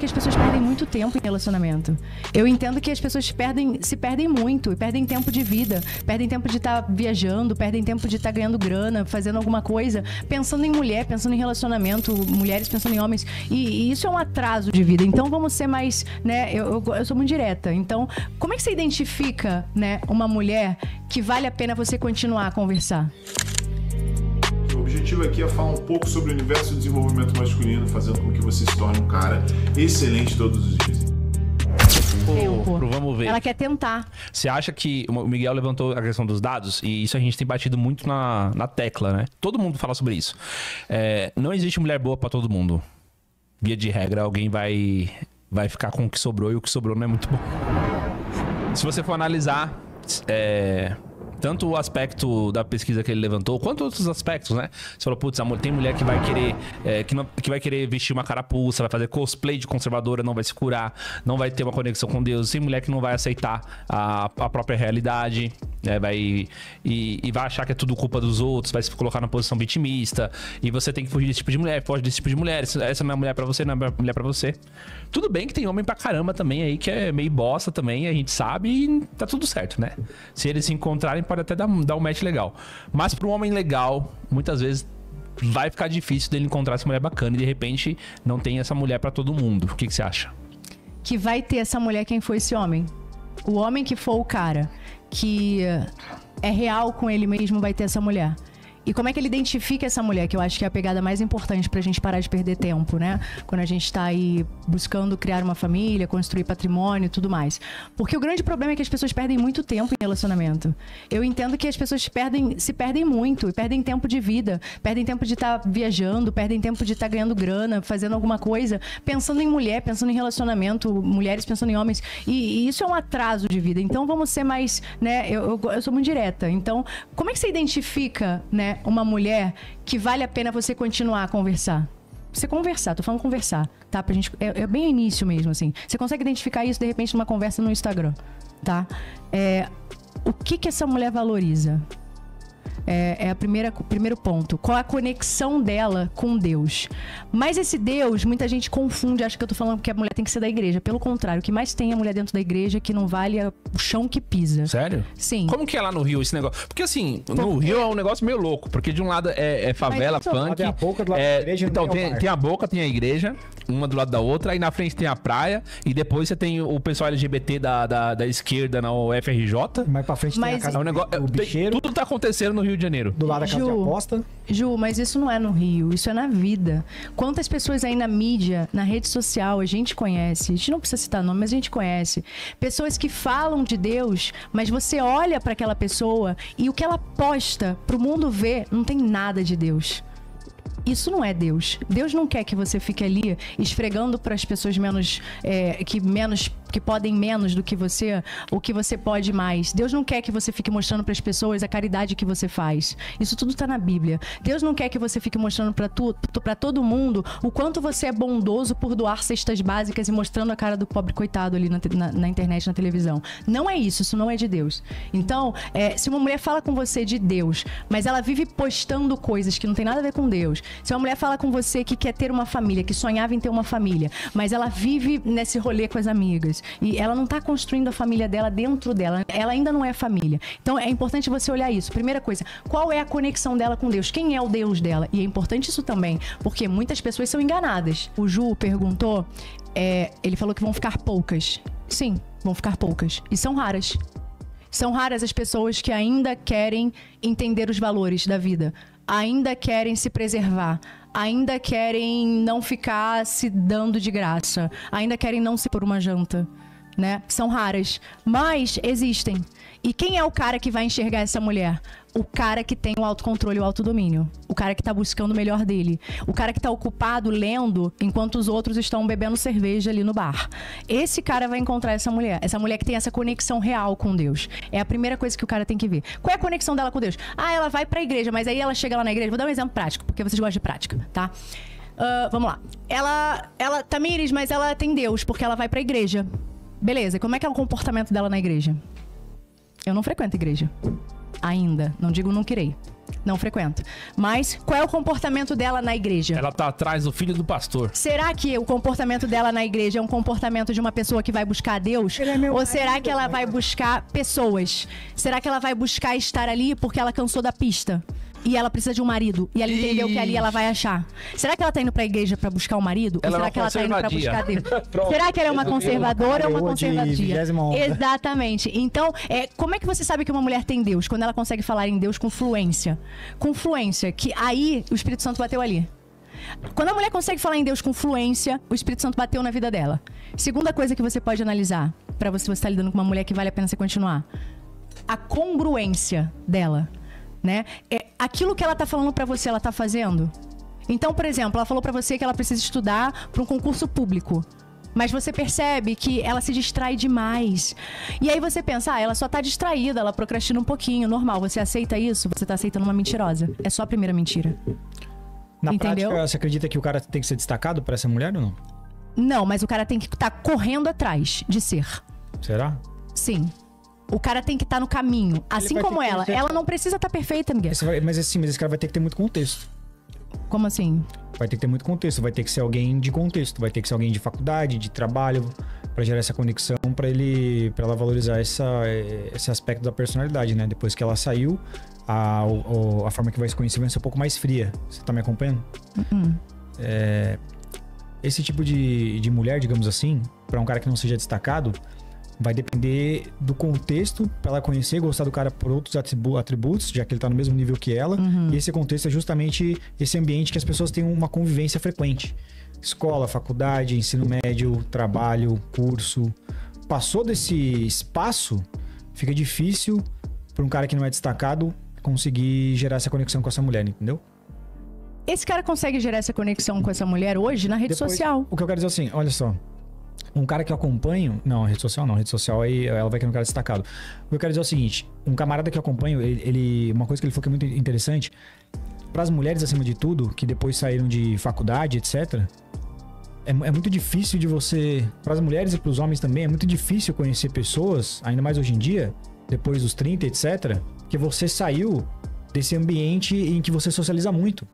que as pessoas perdem muito tempo em relacionamento. Eu entendo que as pessoas se perdem muito, e perdem tempo de vida, perdem tempo de estar viajando, perdem tempo de estar ganhando grana, fazendo alguma coisa, pensando em mulher, pensando em relacionamento, mulheres pensando em homens. E isso é um atraso de vida. Então vamos ser mais, né? Eu sou muito direta. Então, como é que você identifica, né, uma mulher que vale a pena você continuar a conversar? O objetivo aqui é falar um pouco sobre o universo do desenvolvimento masculino, fazendo com que você se torne um cara excelente todos os dias. Vamos ver. Ela quer tentar. Você acha que o Miguel levantou a questão dos dados, e isso a gente tem batido muito na tecla, né? Todo mundo fala sobre isso. Não existe mulher boa pra todo mundo. Via de regra, alguém vai ficar com o que sobrou, e o que sobrou não é muito bom. Se você for analisar tanto o aspecto da pesquisa que ele levantou, quanto outros aspectos, né? Você falou, putz, tem mulher que vai querer que vai querer vestir uma carapuça, vai fazer cosplay de conservadora, não vai se curar, não vai ter uma conexão com Deus. Tem mulher que não vai aceitar a própria realidade, né? Vai achar que é tudo culpa dos outros, vai se colocar na posição vitimista, e você tem que fugir desse tipo de mulher, foge desse tipo de mulher. Essa não é mulher pra você, não é mulher pra você. Tudo bem que tem homem pra caramba também aí, que é meio bosta também, a gente sabe, e tá tudo certo, né? Se eles se encontrarem, pode até dar um match legal. Mas para um homem legal, muitas vezes vai ficar difícil dele encontrar essa mulher bacana, e de repente não tem essa mulher para todo mundo. O que você acha? Que vai ter essa mulher quem for esse homem. O homem que for o cara que é real com ele mesmo vai ter essa mulher. E como é que ele identifica essa mulher? Que eu acho que é a pegada mais importante pra gente parar de perder tempo, né? Quando a gente tá aí buscando criar uma família, construir patrimônio e tudo mais. Porque o grande problema é que as pessoas perdem muito tempo em relacionamento. Eu entendo que as pessoas se perdem muito, e perdem tempo de vida, perdem tempo de estar viajando, perdem tempo de estar ganhando grana, fazendo alguma coisa, pensando em mulher, pensando em relacionamento, mulheres pensando em homens. E isso é um atraso de vida. Então vamos ser mais, né? Eu sou muito direta. Então, como é que você identifica, né, uma mulher que vale a pena você continuar a conversar? Você conversar, tô falando conversar, tá? Pra gente, é bem início mesmo, assim. Você consegue identificar isso, de repente, numa conversa no Instagram, tá? O que essa mulher valoriza? É o primeiro ponto. Qual a conexão dela com Deus? Mas esse Deus, muita gente confunde, acha que eu tô falando que a mulher tem que ser da igreja. Pelo contrário, o que mais tem a mulher dentro da igreja que não vale é o chão que pisa. Sério? Sim. Como que é lá no Rio esse negócio? Porque assim, no Rio é um negócio meio louco. Porque de um lado é favela, funk. Tem a boca do lado da igreja, então, tem a boca, tem a igreja, uma do lado da outra. Aí na frente tem a praia. E depois você tem o pessoal LGBT da esquerda na UFRJ. Mais pra frente tem a casa do bicheiro. Tudo tá acontecendo no Rio de Janeiro. Do lado da casa de aposta. Ju, mas isso não é no Rio, isso é na vida. Quantas pessoas aí na mídia, na rede social, a gente conhece, a gente não precisa citar nome, mas a gente conhece. Pessoas que falam de Deus, mas você olha pra aquela pessoa e o que ela posta pro mundo ver não tem nada de Deus. Isso não é Deus. Deus não quer que você fique ali esfregando para as pessoas que podem menos do que você, ou que você pode mais. Deus não quer que você fique mostrando para as pessoas a caridade que você faz. Isso tudo está na Bíblia. Deus não quer que você fique mostrando para todo mundo o quanto você é bondoso por doar cestas básicas e mostrando a cara do pobre coitado ali na internet, na televisão. Não é isso. Isso não é de Deus. Então, se uma mulher fala com você de Deus, mas ela vive postando coisas que não tem nada a ver com Deus. Se uma mulher fala com você que quer ter uma família, que sonhava em ter uma família, mas ela vive nesse rolê com as amigas e ela não tá construindo a família dela dentro dela, ela ainda não é família. Então é importante você olhar isso. Primeira coisa, qual é a conexão dela com Deus? Quem é o Deus dela? E é importante isso também, porque muitas pessoas são enganadas. O Ju perguntou, ele falou que vão ficar poucas. Sim, vão ficar poucas. E são raras. São raras as pessoas que ainda querem entender os valores da vida, ainda querem se preservar, ainda querem não ficar se dando de graça, ainda querem não se pôr uma janta, né? São raras, mas existem. E quem é o cara que vai enxergar essa mulher? O cara que tem o autocontrole e o autodomínio. O cara que tá buscando o melhor dele. O cara que tá ocupado lendo enquanto os outros estão bebendo cerveja ali no bar. Esse cara vai encontrar essa mulher. Essa mulher que tem essa conexão real com Deus. É a primeira coisa que o cara tem que ver. Qual é a conexão dela com Deus? Ah, ela vai pra igreja, mas aí ela chega lá na igreja. Vou dar um exemplo prático, porque vocês gostam de prática, tá? Vamos lá. Ela Tamires, mas ela tem Deus, porque ela vai pra igreja. Beleza, como é que é o comportamento dela na igreja? Eu não frequento igreja. Ainda. Não digo não querer. Não frequenta. Mas qual é o comportamento dela na igreja? Ela tá atrás do filho do pastor. Será que o comportamento dela na igreja é um comportamento de uma pessoa que vai buscar Deus? Ou será que ela vai buscar pessoas? Será que ela vai buscar estar ali porque ela cansou da pista? E ela precisa de um marido. E ela entendeu que ali ela vai achar. Será que ela tá indo pra igreja pra buscar um marido? Ou será que ela tá indo pra buscar Deus? Será que ela é uma conservadora ou uma conservadia? Exatamente. Então, como é que você sabe que uma mulher tem Deus? Quando ela consegue falar em Deus com fluência. Com fluência, que aí o Espírito Santo bateu ali. Quando a mulher consegue falar em Deus com fluência, o Espírito Santo bateu na vida dela. Segunda coisa que você pode analisar, pra você estar lidando com uma mulher que vale a pena você continuar. A congruência dela. Né? Aquilo que ela tá falando pra você, ela tá fazendo? Então, por exemplo, ela falou pra você que ela precisa estudar pra um concurso público. Mas você percebe que ela se distrai demais. E aí você pensa, ela só tá distraída, ela procrastina um pouquinho, normal. Você aceita isso? Você tá aceitando uma mentirosa. É só a primeira mentira. Na Entendeu? prática, você acredita que o cara tem que ser destacado pra essa mulher ou não? Não, mas o cara tem que estar correndo atrás de ser. Será? Sim. O cara tem que estar no caminho. Assim como ela. Ela não precisa estar perfeita, Miguel. Mas esse cara vai ter que ter muito contexto. Como assim? Vai ter que ter muito contexto. Vai ter que ser alguém de contexto. Vai ter que ser alguém de faculdade, de trabalho, pra gerar essa conexão, pra ela valorizar esse aspecto da personalidade, né? Depois que ela saiu, a forma que vai se conhecer vai ser um pouco mais fria. Você tá me acompanhando? Esse tipo de mulher, digamos assim, pra um cara que não seja destacado, vai depender do contexto pra ela conhecer e gostar do cara por outros atributos, já que ele tá no mesmo nível que ela. E esse contexto é justamente esse ambiente que as pessoas têm uma convivência frequente. Escola, faculdade, ensino médio, trabalho, curso. Passou desse espaço, fica difícil pra um cara que não é destacado conseguir gerar essa conexão com essa mulher, entendeu? Esse cara consegue gerar essa conexão com essa mulher hoje na rede social. O que eu quero dizer assim, olha só. Um cara que eu acompanho... Não, rede social não. Rede social aí ela vai querer um cara destacado. O que eu quero dizer é o seguinte. Um camarada que eu acompanho, uma coisa que ele falou que é muito interessante. Para as mulheres, acima de tudo, que depois saíram de faculdade, etc. É muito difícil de você... Para as mulheres e para os homens também, é muito difícil conhecer pessoas, ainda mais hoje em dia, depois dos 30, etc. Que você saiu desse ambiente em que você socializa muito.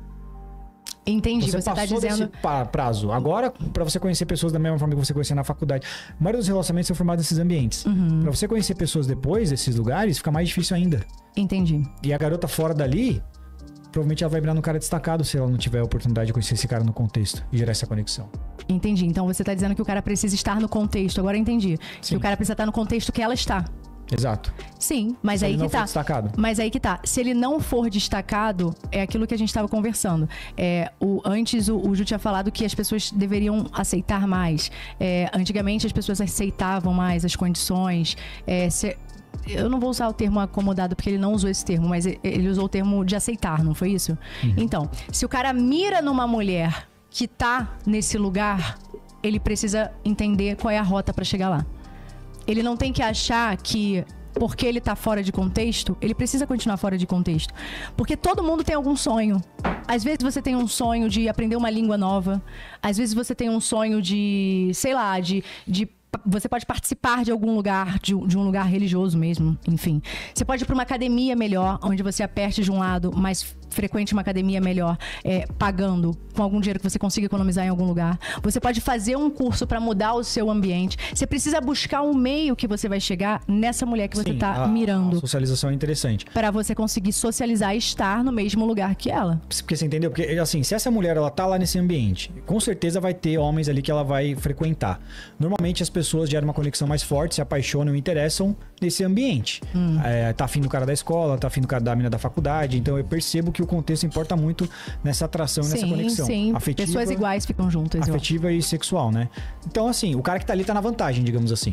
Entendi, você tá dizendo... Desse prazo. Agora, pra você conhecer pessoas da mesma forma que você conhecia na faculdade. A maioria dos relacionamentos são formados nesses ambientes. Pra você conhecer pessoas depois desses lugares, fica mais difícil ainda. Entendi. E a garota fora dali, provavelmente ela vai virar um cara destacado se ela não tiver a oportunidade de conhecer esse cara no contexto e gerar essa conexão. Entendi. Então você tá dizendo que o cara precisa estar no contexto. Agora eu entendi. Sim. Que o cara precisa estar no contexto que ela está. Exato. Sim, mas Se aí ele que não for tá. destacado. Mas aí que tá. Se ele não for destacado, é aquilo que a gente estava conversando. Antes o Ju tinha falado que as pessoas deveriam aceitar mais. Antigamente as pessoas aceitavam mais as condições. Eu não vou usar o termo acomodado porque ele não usou esse termo, mas ele usou o termo de aceitar, não foi isso? Então, se o cara mira numa mulher que tá nesse lugar, ele precisa entender qual é a rota para chegar lá. Ele não tem que achar que, porque ele tá fora de contexto, ele precisa continuar fora de contexto. Porque todo mundo tem algum sonho. Às vezes você tem um sonho de aprender uma língua nova. Às vezes você tem um sonho de, sei lá, você pode participar de algum lugar, de um lugar religioso mesmo, enfim. Você pode ir para uma academia melhor, onde você aperte de um lado, mas frequente uma academia melhor, pagando com algum dinheiro que você consiga economizar em algum lugar. Você pode fazer um curso para mudar o seu ambiente. Você precisa buscar um meio que você vai chegar nessa mulher que você tá mirando. A socialização é interessante. Para você conseguir socializar e estar no mesmo lugar que ela. Porque você entendeu? Porque, assim, se essa mulher, ela tá lá nesse ambiente, com certeza vai ter homens ali que ela vai frequentar. Normalmente as pessoas geram uma conexão mais forte, se apaixonam e interessam nesse ambiente. Tá afim do cara da escola, tá afim do cara da mina da faculdade. Então eu percebo que o contexto importa muito nessa atração e nessa conexão. Sim, afetiva, pessoas iguais ficam juntas. Afetiva e sexual, né? Então, assim, o cara que tá ali tá na vantagem, digamos assim.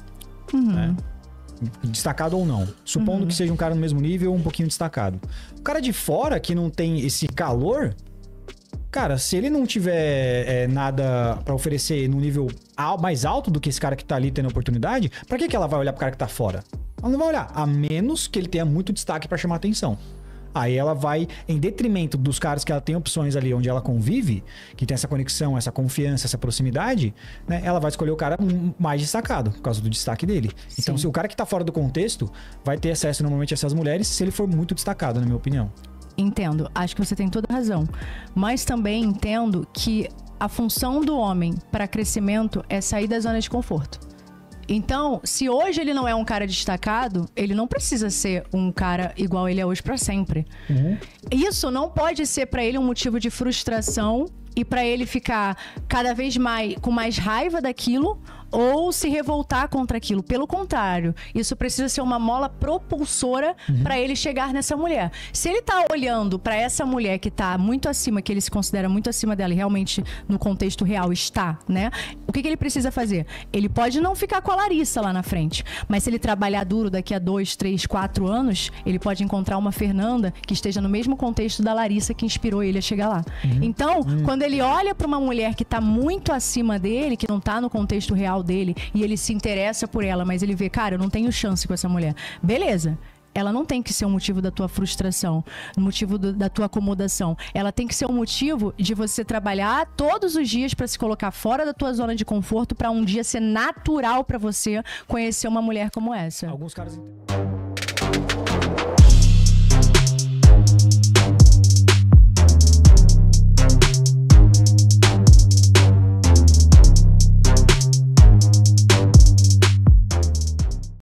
Né? Destacado ou não. Supondo que seja um cara no mesmo nível ou um pouquinho destacado. O cara de fora, que não tem esse calor... Cara, se ele não tiver nada pra oferecer num nível mais alto do que esse cara que tá ali tendo oportunidade, pra que ela vai olhar pro cara que tá fora? Ela não vai olhar, a menos que ele tenha muito destaque pra chamar atenção. Aí ela vai, em detrimento dos caras que ela tem opções ali onde ela convive, que tem essa conexão, essa confiança, essa proximidade, né? Ela vai escolher o cara mais destacado, por causa do destaque dele. Então, se o cara que tá fora do contexto vai ter acesso normalmente a essas mulheres, se ele for muito destacado, na minha opinião. Entendo. Acho que você tem toda a razão. Mas também entendo que a função do homem para crescimento é sair da zona de conforto. Então, se hoje ele não é um cara destacado, ele não precisa ser um cara igual ele é hoje para sempre. Isso não pode ser para ele um motivo de frustração e para ele ficar cada vez mais com mais raiva daquilo ou se revoltar contra aquilo. Pelo contrário, isso precisa ser uma mola propulsora para ele chegar nessa mulher. Se ele tá olhando para essa mulher que tá muito acima, que ele se considera muito acima dela e realmente no contexto real está, né? O que ele precisa fazer? Ele pode não ficar com a Larissa lá na frente, mas se ele trabalhar duro daqui a 2, 3, 4 anos, ele pode encontrar uma Fernanda que esteja no mesmo contexto da Larissa que inspirou ele a chegar lá. Então, quando ele olha para uma mulher que tá muito acima dele, que não tá no contexto real dele, e ele se interessa por ela, mas ele vê, cara, eu não tenho chance com essa mulher. Beleza. Ela não tem que ser um motivo da tua frustração, um motivo da tua acomodação. Ela tem que ser um motivo de você trabalhar todos os dias para se colocar fora da tua zona de conforto, para um dia ser natural para você conhecer uma mulher como essa. Alguns caras